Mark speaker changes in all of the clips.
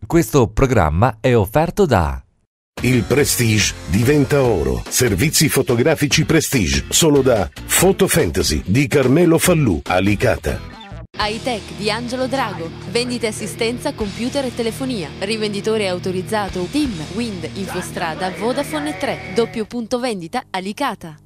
Speaker 1: Questo programma è offerto da
Speaker 2: Il Prestige diventa oro. Servizi fotografici Prestige solo da Photo Fantasy di Carmelo Fallù a Licata.
Speaker 3: Hightech di Angelo Drago, vendita e assistenza computer e telefonia, rivenditore autorizzato TIM, Wind, Infostrada, Vodafone e 3, doppio punto vendita a Licata.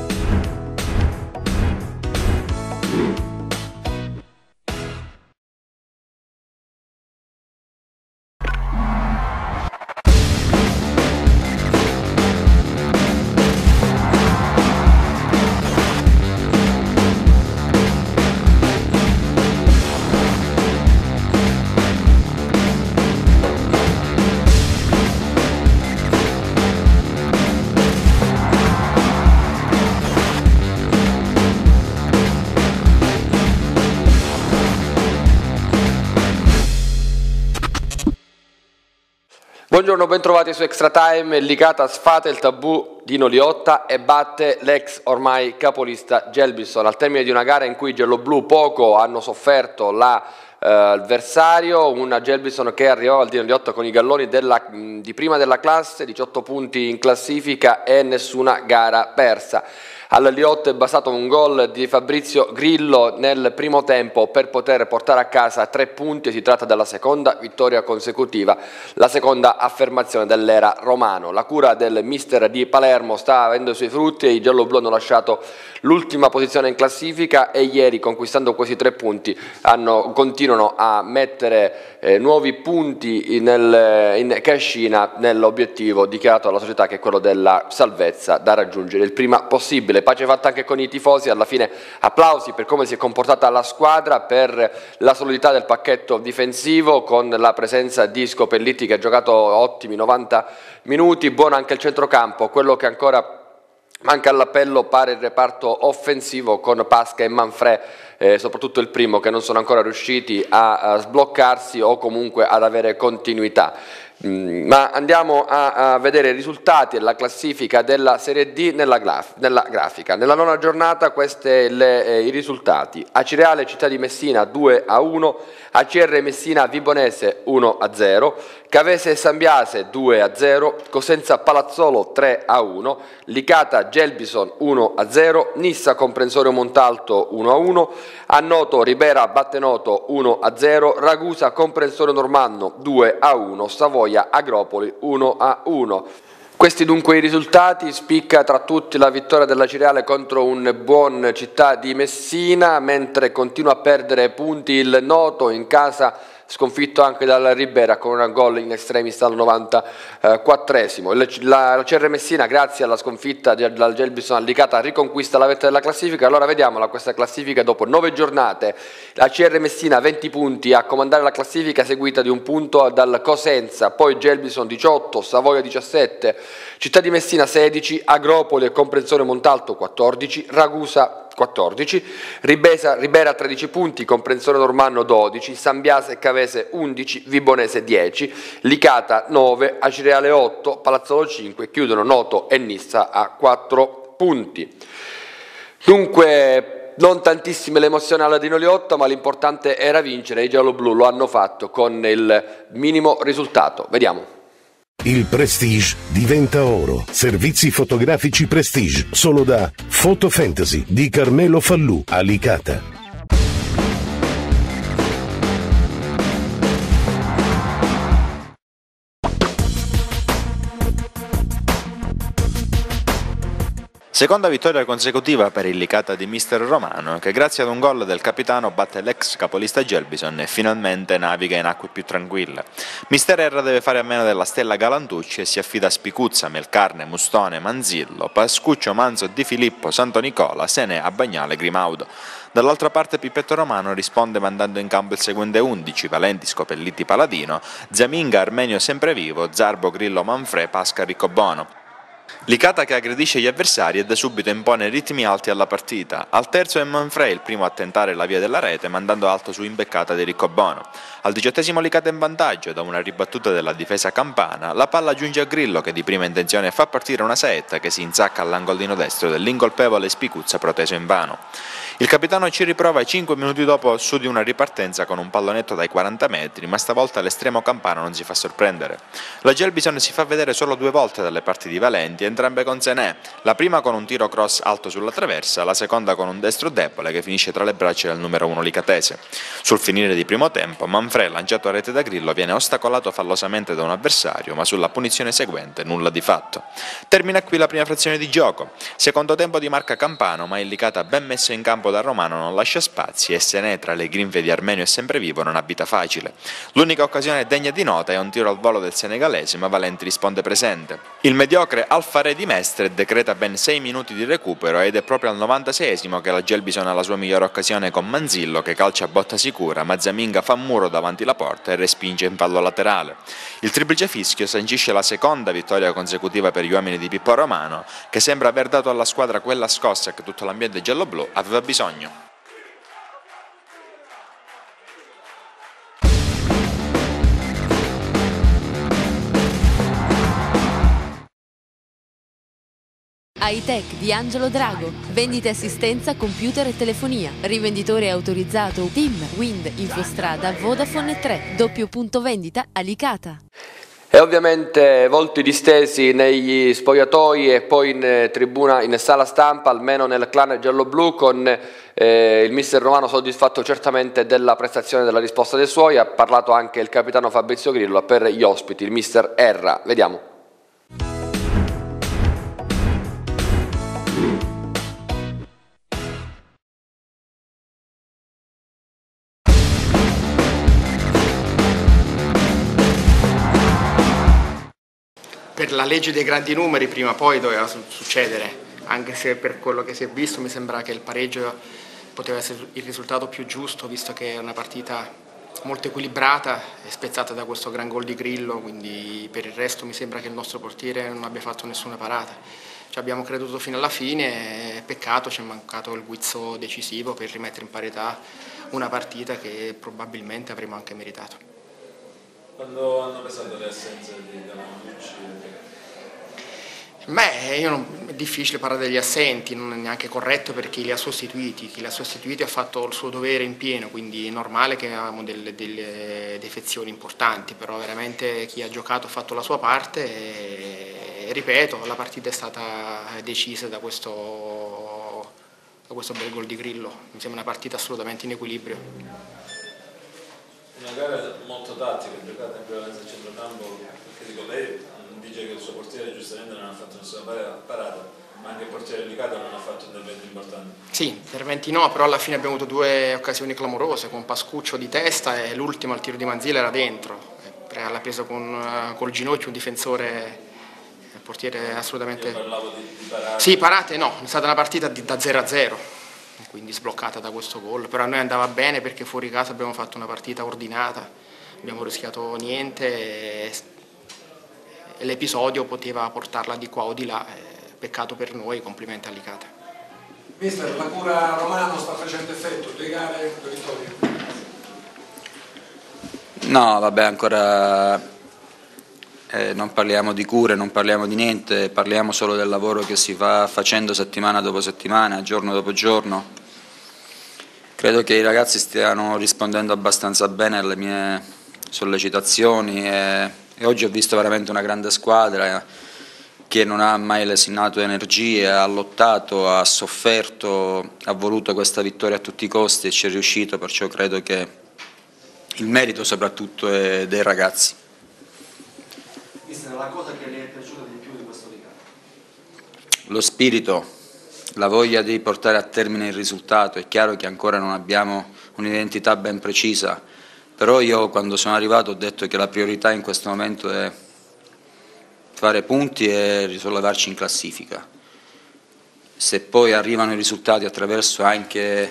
Speaker 4: Buongiorno, bentrovati su Extra Time. Licata sfata il tabù di Noliotta e batte l'ex ormai capolista Gelbison al termine di una gara in cui i gialloblu poco hanno sofferto l'avversario, una Gelbison che arrivava al di Noliotta con i galloni di prima della classe, 18 punti in classifica e nessuna gara persa. Alla Liotta è bastato un gol di Fabrizio Grillo nel primo tempo per poter portare a casa 3 punti. Si tratta della seconda vittoria consecutiva, la seconda affermazione dell'era Romano. La cura del mister di Palermo sta avendo i suoi frutti e i gialloblu hanno lasciato l'ultima posizione in classifica e ieri, conquistando questi 3 punti, continuano a mettere nuovi punti in cascina nell'obiettivo dichiarato dalla società, che è quello della salvezza da raggiungere il prima possibile. Pace fatta anche con i tifosi, alla fine applausi per come si è comportata la squadra, per la solidità del pacchetto difensivo, con la presenza di Scopellitti che ha giocato ottimi 90 minuti, buono anche il centrocampo. Quello che ancora manca all'appello pare il reparto offensivo con Pasca e Manfrè, soprattutto il primo, che non sono ancora riusciti a sbloccarsi o comunque ad avere continuità. Ma andiamo a vedere i risultati e la classifica della Serie D nella grafica. Nella nona giornata questi i risultati: Acireale Città di Messina 2-1, ACR Messina Vibonese 1-0, Cavese Sambiase 2-0, Cosenza Palazzolo 3-1, Licata Gelbison 1-0, Nissa Comprensorio Montalto 1-1, Annoto Ribera Battenoto 1-0, Ragusa Comprensorio Normanno 2-1, Savoia Agropoli 1-1. Questi dunque i risultati. Spicca tra tutti la vittoria della Cireale contro un buon Città di Messina, mentre continua a perdere punti il Noto in casa, sconfitto anche dalla Ribera con un gol in extremis al 94esimo. La CR Messina, grazie alla sconfitta dal Gelbison Licata, riconquista la vetta della classifica. Allora vediamola questa classifica dopo 9 giornate. La CR Messina 20 punti a comandare la classifica, seguita di un punto dal Cosenza, poi Gelbison 18, Savoia 17, Città di Messina 16, Agropoli e Comprensorio Montalto 14, Ragusa 14, Ribera 13 punti, Comprensorio Normanno 12, Sambiase e Cavese 11, Vibonese 10, Licata 9, Acireale 8, Palazzolo 5, chiudono Noto e Nissa a 4 punti. Dunque non tantissime le emozioni alla Dino Liotta, ma l'importante era vincere. I gialloblu lo hanno fatto con il minimo risultato. Vediamo.
Speaker 2: Il Prestige diventa oro. Servizi fotografici Prestige solo da Photo Fantasy di Carmelo Fallù a Licata.
Speaker 5: Seconda vittoria consecutiva per il Licata di mister Romano, che grazie ad un gol del capitano batte l'ex capolista Gelbison e finalmente naviga in acque più tranquille. Mister R deve fare a meno della stella Galantucci e si affida a Spicuzza, Melcarne, Mustone, Manzillo, Pascuccio, Manzo, Di Filippo, Santo Nicola, Sene, Abbagnale, Grimaudo. Dall'altra parte Pippetto Romano risponde mandando in campo il seguente 11, Valenti, Scopellitti, Paladino, Zaminga, Armenio Semprevivo, Zarbo, Grillo, Manfrè, Pasca, Riccobono. Licata che aggredisce gli avversari e da subito impone ritmi alti alla partita. Al terzo è Manfrey il primo a tentare la via della rete mandando alto su imbeccata di Riccobono. Al 18° Licata in vantaggio da una ribattuta della difesa campana, la palla giunge a Grillo che di prima intenzione fa partire una saetta che si insacca all'angolino destro dell'incolpevole Spicuzza proteso invano. Il capitano ci riprova 5 minuti dopo su di una ripartenza con un pallonetto dai 40 metri, ma stavolta l'estremo campano non si fa sorprendere. La Gelbison si fa vedere solo 2 volte dalle parti di Valenti, entrambe con Senè, la prima con un tiro cross alto sulla traversa, la seconda con un destro debole che finisce tra le braccia del numero 1 licatese. Sul finire di primo tempo, Manfrey, lanciato a rete da Grillo, viene ostacolato fallosamente da un avversario, ma sulla punizione seguente nulla di fatto. Termina qui la prima frazione di gioco. Secondo tempo di marca Campano, ma il Licata ben messo in campo da Romano non lascia spazi e Senè tra le grinfie di Armenio e Semprevivo non abita facile. L'unica occasione degna di nota è un tiro al volo del senegalese, ma Valenti risponde presente. Il mediocre Alfare di Mestre decreta ben 6 minuti di recupero ed è proprio al 96° che la Gelbison ha la sua migliore occasione con Manzillo che calcia a botta sicura, ma Zaminga fa muro davanti la porta e respinge in fallo laterale. Il triplice fischio sancisce la seconda vittoria consecutiva per gli uomini di Pippo Romano, che sembra aver dato alla squadra quella scossa che tutto l'ambiente giallo-blu aveva bisogno.
Speaker 3: Hightech di Angelo Drago, vendita e assistenza computer e telefonia, rivenditore autorizzato TIM, Wind, Infostrada, Vodafone 3, doppio punto vendita a Licata.
Speaker 4: E ovviamente volti distesi negli spogliatoi e poi in tribuna, in sala stampa, almeno nel clan giallo-blu, con il mister Romano soddisfatto certamente della prestazione e della risposta dei suoi. Ha parlato anche il capitano Fabrizio Grillo per gli ospiti, il mister Erra. Vediamo.
Speaker 6: Per la legge dei grandi numeri prima o poi doveva succedere, anche se per quello che si è visto mi sembra che il pareggio poteva essere il risultato più giusto, visto che è una partita molto equilibrata e spezzata da questo gran gol di Grillo, quindi per il resto mi sembra che il nostro portiere non abbia fatto nessuna parata. Ci abbiamo creduto fino alla fine, peccato, ci è mancato il guizzo decisivo per rimettere in parità una partita che probabilmente avremmo anche meritato.
Speaker 7: Quando hanno pesato le assenze di Damanucci?
Speaker 6: È difficile parlare degli assenti, non è neanche corretto per chi li ha sostituiti. Chi li ha sostituiti ha fatto il suo dovere in pieno, quindi è normale che avevamo delle defezioni importanti, però veramente chi ha giocato ha fatto la sua parte e ripeto, la partita è stata decisa da questo bel gol di Grillo. Mi sembra una partita assolutamente in equilibrio.
Speaker 7: Una gara molto tattica, giocata in prevalenza al centrocampo, perché dico, lei dice che il suo portiere giustamente non ha fatto nessuna parata, ma anche il portiere Licata non ha fatto interventi importanti. Sì,
Speaker 6: interventi no, però alla fine abbiamo avuto 2 occasioni clamorose, con Pascuccio di testa e l'ultimo al tiro di Manzilla era dentro, l'ha preso col ginocchio un difensore, il portiere assolutamente...
Speaker 7: Io parlavo di parate.
Speaker 6: Sì, parate no, è stata una partita da 0-0. Quindi sbloccata da questo gol, però a noi andava bene perché fuori casa abbiamo fatto una partita ordinata, abbiamo rischiato niente e l'episodio poteva portarla di qua o di là, peccato per noi, complimenti a Licata.
Speaker 8: Mister, la cura Romano sta facendo effetto, 2 gare, 2 vittorie?
Speaker 9: No, vabbè, ancora non parliamo di cure, non parliamo di niente, parliamo solo del lavoro che si va facendo settimana dopo settimana, giorno dopo giorno. Credo che i ragazzi stiano rispondendo abbastanza bene alle mie sollecitazioni e oggi ho visto veramente una grande squadra che non ha mai lesinato energie, ha lottato, ha sofferto, ha voluto questa vittoria a tutti i costi e ci è riuscito, perciò credo che il merito soprattutto è dei ragazzi.
Speaker 8: Mister, la cosa che le è piaciuta di più di questo Licata?
Speaker 9: Lo spirito, la voglia di portare a termine il risultato. È chiaro che ancora non abbiamo un'identità ben precisa, però io quando sono arrivato ho detto che la priorità in questo momento è fare punti e risollevarci in classifica. Se poi arrivano i risultati attraverso anche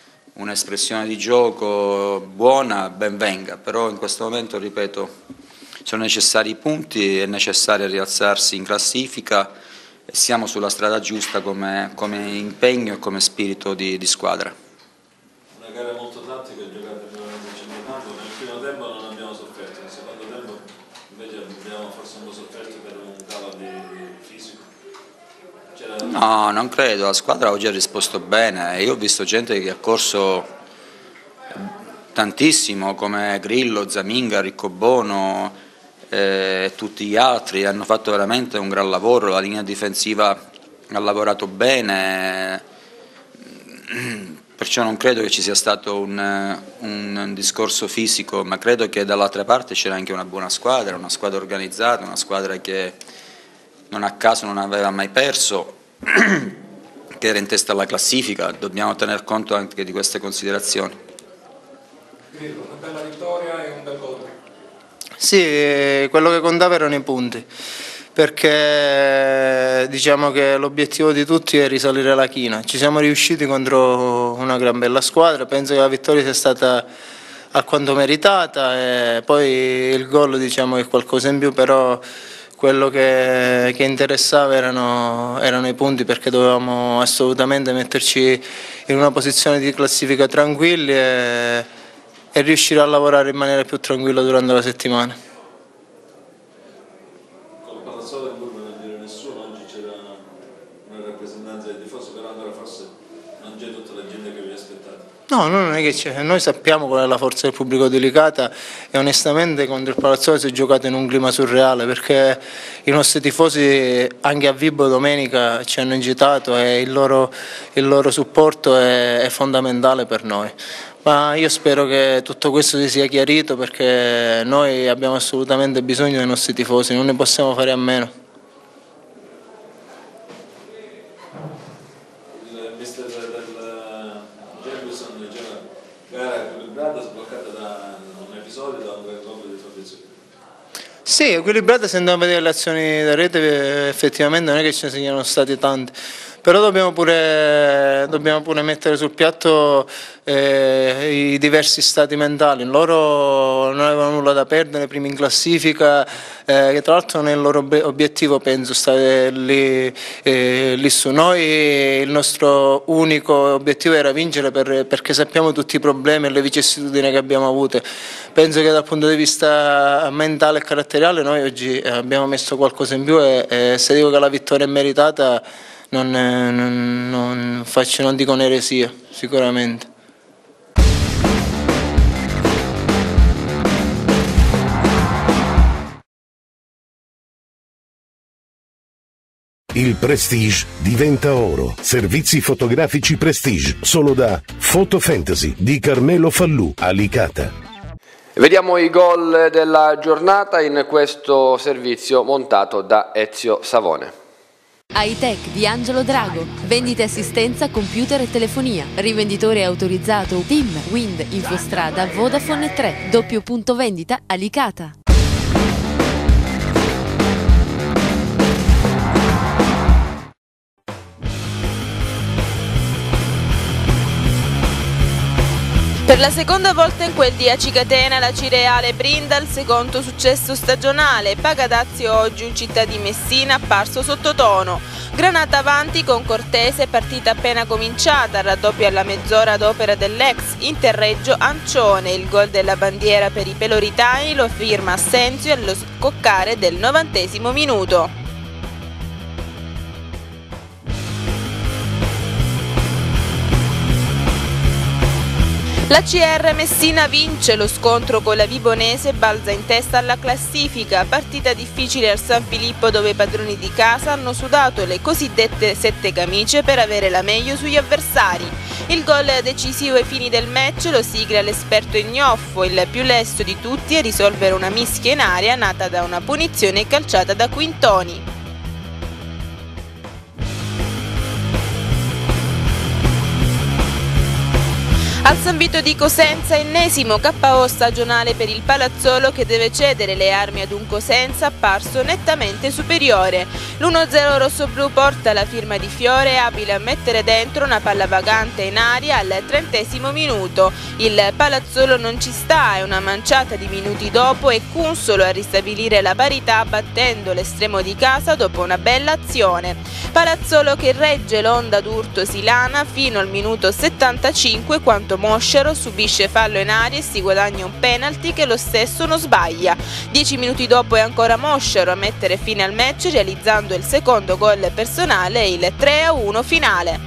Speaker 9: un'espressione di gioco buona, ben venga, però in questo momento, ripeto, sono necessari i punti, è necessario rialzarsi in classifica e siamo sulla strada giusta come impegno e come spirito di squadra.
Speaker 7: Una gara molto tattica, giocata in centrocampo, nel primo tempo non abbiamo sofferto, nel secondo tempo invece abbiamo forse un po' sofferto per un calo di fisico.
Speaker 9: No, non credo, la squadra oggi ha risposto bene, io ho visto gente che ha corso tantissimo come Grillo, Zaminga, Riccobono e tutti gli altri, hanno fatto veramente un gran lavoro, la linea difensiva ha lavorato bene, perciò non credo che ci sia stato un discorso fisico, ma credo che dall'altra parte c'era anche una buona squadra, una squadra organizzata, una squadra che non a caso non aveva mai perso, che era in testa alla classifica, dobbiamo tener conto anche di queste considerazioni.
Speaker 8: Una bella vittoria e un bel gol.
Speaker 10: Sì, quello che contava erano i punti, perché diciamo che l'obiettivo di tutti è risalire la china. Ci siamo riusciti contro una gran bella squadra, penso che la vittoria sia stata alquanto meritata e poi il gol diciamo è qualcosa in più, però quello che interessava erano i punti, perché dovevamo assolutamente metterci in una posizione di classifica tranquilli e riuscire a lavorare in maniera più tranquilla durante la settimana.
Speaker 7: Con il Palazzolo del Burgo non dire nessuno, oggi c'era una rappresentanza del tifoso, però ancora forse non c'è tutta la gente che vi aspettate.
Speaker 10: No, non è che c'è, noi sappiamo qual è la forza del pubblico di Licata e onestamente contro il Palazzolo si è giocato in un clima surreale, perché i nostri tifosi anche a Vibo domenica ci hanno incitato e il loro supporto è fondamentale per noi. Ma io spero che tutto questo si sia chiarito, perché noi abbiamo assolutamente bisogno dei nostri tifosi, non ne possiamo fare a meno.
Speaker 7: Il mister del Gelbison diceva gara equilibrata, sbloccata da un episodio, da un gran gol di Fabrizio.
Speaker 10: Sì, equilibrata, se andiamo a vedere le azioni da rete effettivamente non è che ce ne siano stati tanti. Però dobbiamo pure mettere sul piatto i diversi stati mentali. Loro non avevano nulla da perdere, primi in classifica, che tra l'altro nel loro obiettivo penso stare lì su. Noi il nostro unico obiettivo era vincere perché sappiamo tutti i problemi e le vicissitudini che abbiamo avute. Penso che dal punto di vista mentale e caratteriale noi oggi abbiamo messo qualcosa in più e se dico che la vittoria è meritata non dico un'eresia, sicuramente.
Speaker 2: Il Prestige diventa oro. Servizi fotografici Prestige, solo da Photo Fantasy di Carmelo Fallù a Licata.
Speaker 4: Vediamo i gol della giornata in questo servizio montato da Ezio Savone.
Speaker 3: Hightech di Angelo Drago, vendita e assistenza computer e telefonia, rivenditore autorizzato TIM, Wind, Infostrada, Vodafone 3, doppio punto vendita a Licata.
Speaker 11: Per la seconda volta in quel di Aci Catena la Cireale brinda il secondo successo stagionale. Pagadazio oggi un Città di Messina apparso sottotono. Granata avanti con Cortese, partita appena cominciata, raddoppio alla mezz'ora ad opera dell'ex, Interreggio Ancione. Il gol della bandiera per i peloritani lo firma Assenzio allo scoccare del 90° minuto. La CR Messina vince, lo scontro con la Vibonese balza in testa alla classifica, partita difficile al San Filippo dove i padroni di casa hanno sudato le cosiddette sette camicie per avere la meglio sugli avversari. Il gol decisivo ai fini del match lo sigla l'esperto Ignoffo, il più lesto di tutti a risolvere una mischia in aria nata da una punizione calciata da Quintoni. Al San Vito di Cosenza, ennesimo KO stagionale per il Palazzolo che deve cedere le armi ad un Cosenza apparso nettamente superiore. L'1-0 rossoblu porta la firma di Fiore, abile a mettere dentro una palla vagante in aria al 30° minuto. Il Palazzolo non ci sta e una manciata di minuti dopo è Cunsolo a ristabilire la parità battendo l'estremo di casa dopo una bella azione. Palazzolo che regge l'onda d'urto silana fino al minuto 75 quando Moscero subisce fallo in aria e si guadagna un penalty che lo stesso non sbaglia. 10 minuti dopo è ancora Moscero a mettere fine al match realizzando il secondo gol personale e il 3-1 finale.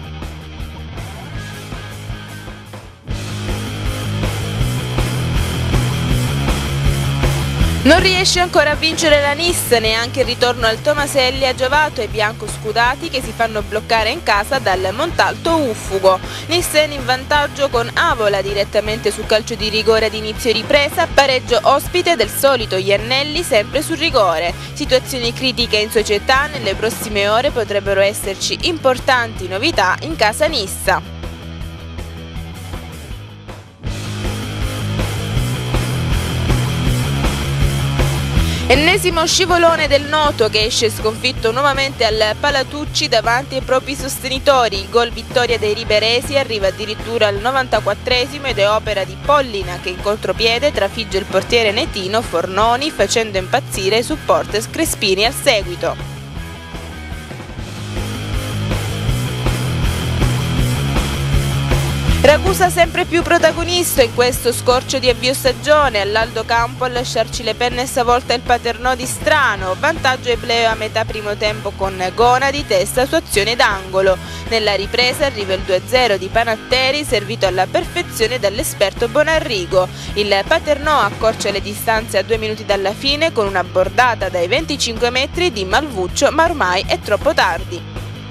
Speaker 11: Non riesce ancora a vincere la Nice, neanche il ritorno al Tomaselli ha giovato ai biancoscudati che si fanno bloccare in casa dal Montalto Uffugo. Nissen in vantaggio con Avola direttamente su calcio di rigore ad inizio ripresa, pareggio ospite del solito Iannelli sempre sul rigore. Situazioni critiche in società, nelle prossime ore potrebbero esserci importanti novità in casa Nissa. Ennesimo scivolone del Noto che esce sconfitto nuovamente al Palatucci davanti ai propri sostenitori. Il gol vittoria dei riberesi arriva addirittura al 94° ed è opera di Pollina che in contropiede trafigge il portiere netino Fornoni facendo impazzire i supporters crespini al seguito. Ragusa sempre più protagonista in questo scorcio di avvio stagione, all'Aldo Campo a lasciarci le penne stavolta il Paternò di Strano, vantaggio ai play a metà primo tempo con Gona di testa su azione d'angolo. Nella ripresa arriva il 2-0 di Panatteri servito alla perfezione dall'esperto Bonarrigo. Il Paternò accorcia le distanze a 2 minuti dalla fine con una bordata dai 25 metri di Malvuccio, ma ormai è troppo tardi.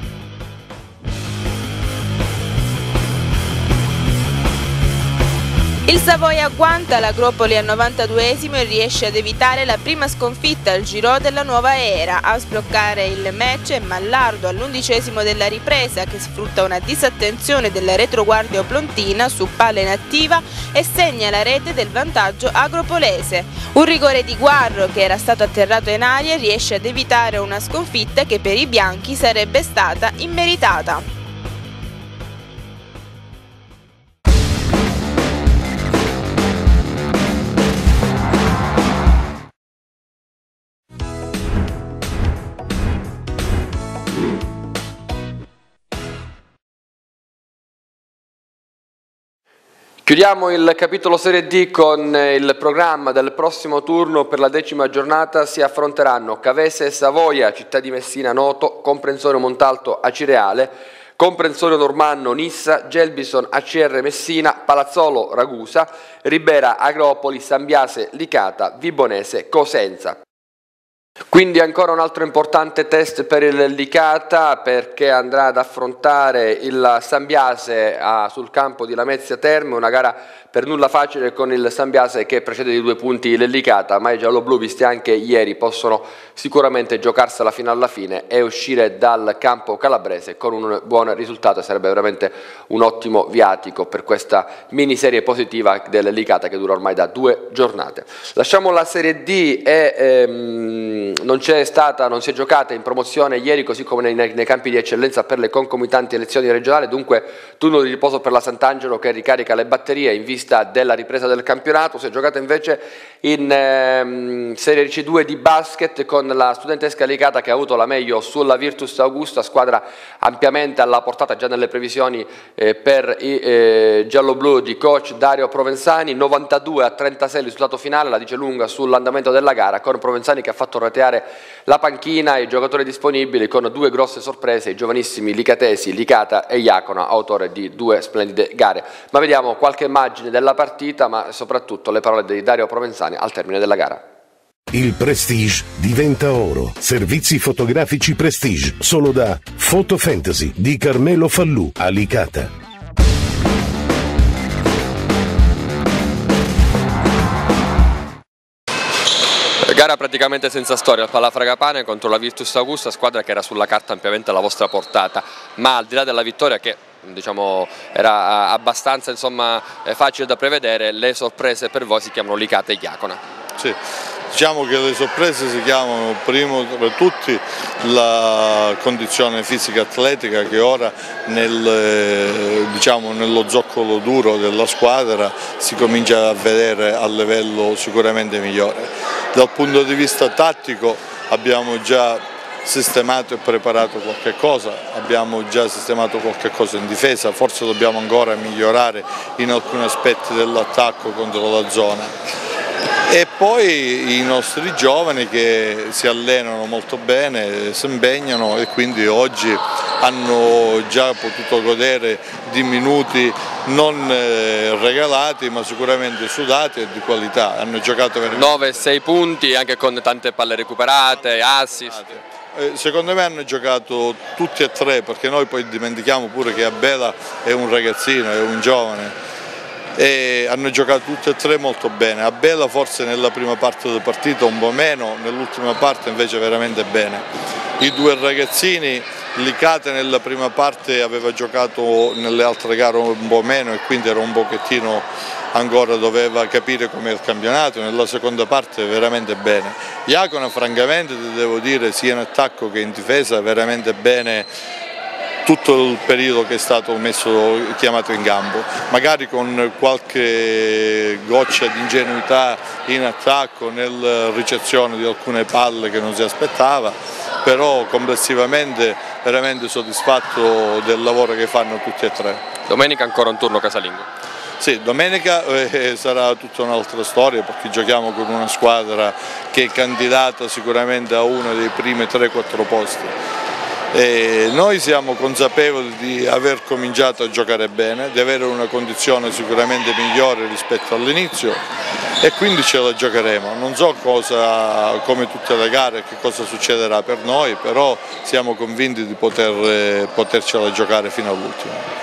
Speaker 11: Il Savoia agguanta l'Agropoli al 92° e riesce ad evitare la prima sconfitta al Giro della nuova era. A sbloccare il match è Mallardo all'11° della ripresa che sfrutta una disattenzione della retroguardia oplontina su palla inattiva e segna la rete del vantaggio agropolese. Un rigore di Guarro che era stato atterrato in aria riesce ad evitare una sconfitta che per i bianchi sarebbe stata immeritata.
Speaker 4: Chiudiamo il capitolo Serie D con il programma del prossimo turno. Per la 10ª giornata si affronteranno Cavese Savoia, Città di Messina Noto, Comprensorio Montalto Acireale, Comprensorio Normanno Nissa, Gelbison ACR Messina, Palazzolo Ragusa, Ribera Agropoli, Sambiase Licata, Vibonese Cosenza. Quindi ancora un altro importante test per il Licata perché andrà ad affrontare il Sambiase sul campo di Lamezia Terme, una gara per nulla facile con il Sambiase che precede di 2 punti il Licata, ma i gialloblu visti anche ieri possono sicuramente giocarsela fino alla fine e uscire dal campo calabrese con un buon risultato. Sarebbe veramente un ottimo viatico per questa miniserie positiva del Licata che dura ormai da 2 giornate. Lasciamo la Serie D e non si è giocata in promozione ieri, così come nei campi di eccellenza per le concomitanti elezioni regionali, dunque turno di riposo per la Sant'Angelo che ricarica le batterie in vista della ripresa del campionato. Si è giocata invece in Serie C2 di basket con la studentesca Licata che ha avuto la meglio sulla Virtus Augusta, squadra ampiamente alla portata già nelle previsioni per i gialloblu di coach Dario Provenzani. 92-36 il risultato finale, la dice lunga sull'andamento della gara, con Provenzani che ha fatto roteare la panchina e i giocatori disponibili con 2 grosse sorprese, i giovanissimi licatesi Licata e Iacona, autore di 2 splendide gare. Ma vediamo qualche immagine della partita, ma soprattutto le parole di Dario Provenzani al termine della gara.
Speaker 2: Il Prestige diventa oro. Servizi fotografici Prestige, solo da Photo Fantasy di Carmelo Fallù a Licata.
Speaker 4: Gara praticamente senza storia al Palafragapane contro la Virtus Augusta, squadra che era sulla carta ampiamente alla vostra portata, ma al di là della vittoria che diciamo, era abbastanza insomma, facile da prevedere. Le sorprese per voi si chiamano Licata e Iacona.
Speaker 12: Sì. Diciamo che le sorprese si chiamano prima tra tutti la condizione fisica atletica che ora nello zoccolo duro della squadra si comincia a vedere a livello sicuramente migliore. Dal punto di vista tattico abbiamo già sistemato e preparato qualche cosa, abbiamo già sistemato qualche cosa in difesa, forse dobbiamo ancora migliorare in alcuni aspetti dell'attacco contro la zona. E poi i nostri giovani che si allenano molto bene, si impegnano e quindi oggi hanno già potuto godere di minuti non regalati ma sicuramente sudati e di qualità. Hanno giocato veramente
Speaker 4: 9-6 punti anche con tante palle recuperate, assist.
Speaker 12: Secondo me hanno giocato tutti e tre, perché noi poi dimentichiamo pure che Abela è un ragazzino, è un giovane. E hanno giocato tutti e tre molto bene. Abela forse nella prima parte del partito un po' meno, nell'ultima parte invece veramente bene. I due ragazzini, Licata nella prima parte aveva giocato nelle altre gare un po' meno e quindi era un pochettino ancora doveva capire com'è il campionato, nella seconda parte veramente bene. Iacona francamente ti devo dire sia in attacco che in difesa veramente bene tutto il periodo che è stato chiamato in campo, magari con qualche goccia di ingenuità in attacco nella ricezione di alcune palle che non si aspettava, però complessivamente veramente soddisfatto del lavoro che fanno tutti e tre.
Speaker 4: Domenica ancora un turno casalingo.
Speaker 12: Sì, domenica sarà tutta un'altra storia perché giochiamo con una squadra che è candidata sicuramente a uno dei primi 3-4 posti. E noi siamo consapevoli di aver cominciato a giocare bene, di avere una condizione sicuramente migliore rispetto all'inizio e quindi ce la giocheremo. Non so come tutte le gare, che cosa succederà per noi, però siamo convinti di potercela giocare fino all'ultimo.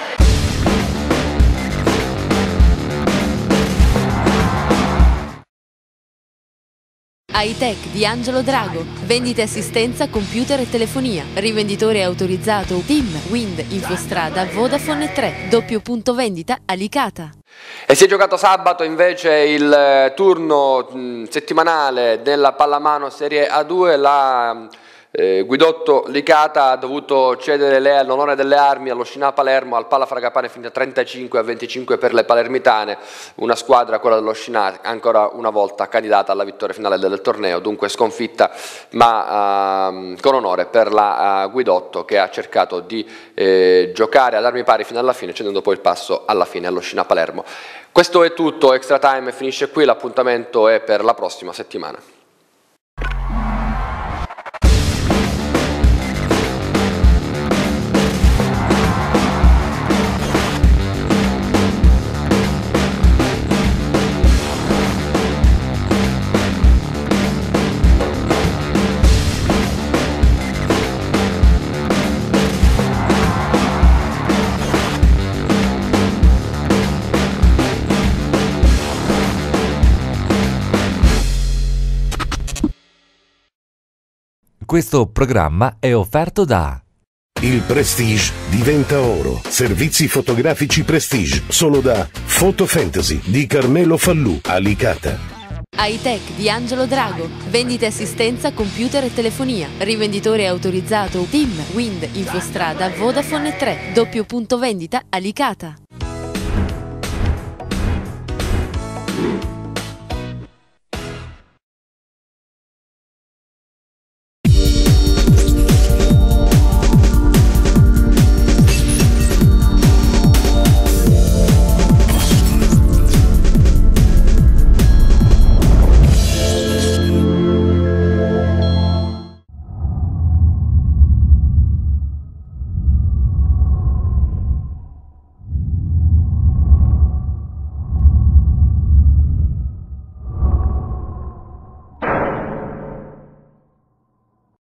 Speaker 3: Hi-Tech di Angelo Drago, vendita e assistenza computer e telefonia, rivenditore autorizzato TIM, Wind, Infostrada, Vodafone e 3, doppio punto vendita a Licata.
Speaker 4: E si è giocato sabato invece il turno settimanale della pallamano Serie A2, la Guidotto Licata ha dovuto cedere l'onore delle armi allo Scinà Palermo, al Palla Fragapane finita 35-25 per le palermitane, una squadra, quella dello Scinà, ancora una volta candidata alla vittoria finale del torneo, dunque sconfitta ma con onore per la Guidotto che ha cercato di giocare ad armi pari fino alla fine, cedendo poi il passo alla fine allo Scinà Palermo. Questo è tutto, Extra Time finisce qui, l'appuntamento è per la prossima settimana.
Speaker 1: Questo programma è offerto da
Speaker 2: Il Prestige diventa oro. Servizi fotografici Prestige solo da Photo Fantasy di Carmelo Fallù a Licata.
Speaker 3: Hi-Tech di Angelo Drago, vendita e assistenza computer e telefonia, rivenditore autorizzato TIM, Wind, Infostrada, Vodafone e 3, doppio punto vendita a Licata.